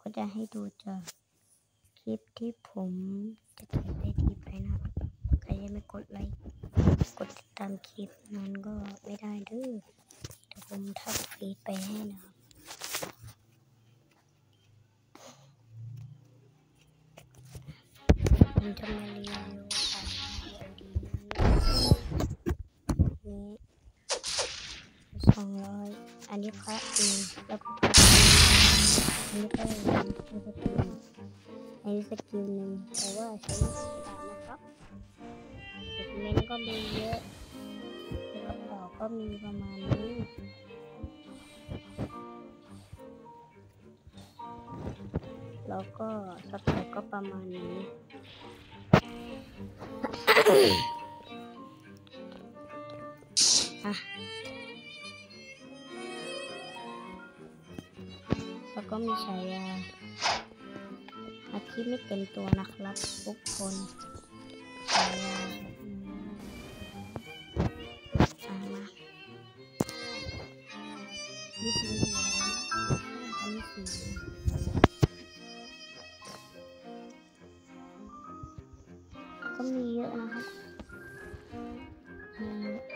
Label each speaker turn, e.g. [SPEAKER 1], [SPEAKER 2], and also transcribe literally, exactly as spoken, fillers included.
[SPEAKER 1] ก็จะให้ดูจากคลิปที่ผมจะถ่ายได้ทีไปนะครับใครยังไม่กดไลค์กดติดตามคลิปนั้นก็ไม่ได้เด้อเดี๋ยวผมทักฟีดไปให้นะครับผมจะมารีวิวของดีนี้สองร้อยอันนี้พระเองแล้วก็อันนี้ก็เป็นสกิลอันนี้สกิลหนึ่งแต่ว่าใช้ไม่ได้นะครับเซกเมนต์ก็มีเยอะกระเป๋าก็มีประมาณนี้แล้วก็สเปคก็ประมาณนี้อ่ะแล้วก็มีฉายาอาชีพไม่เต็มตัวนะครับทุกคนฉายาอ่ามายี่สิบเหรียญอันนี้สี่ก็มีเยอะนะครับ